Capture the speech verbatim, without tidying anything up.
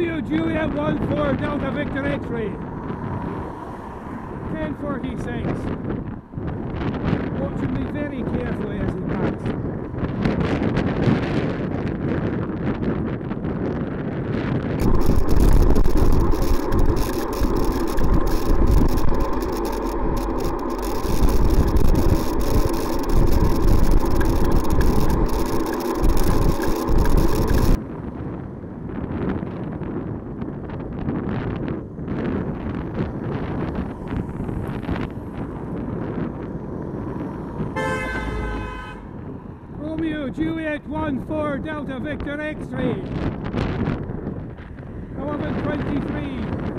Romeo Juliet one four Delta Victor X-ray. ten forty-six. Watching me very carefully as he passed. Romeo Juliet one four Delta Victor X-ray. eleven twenty-three.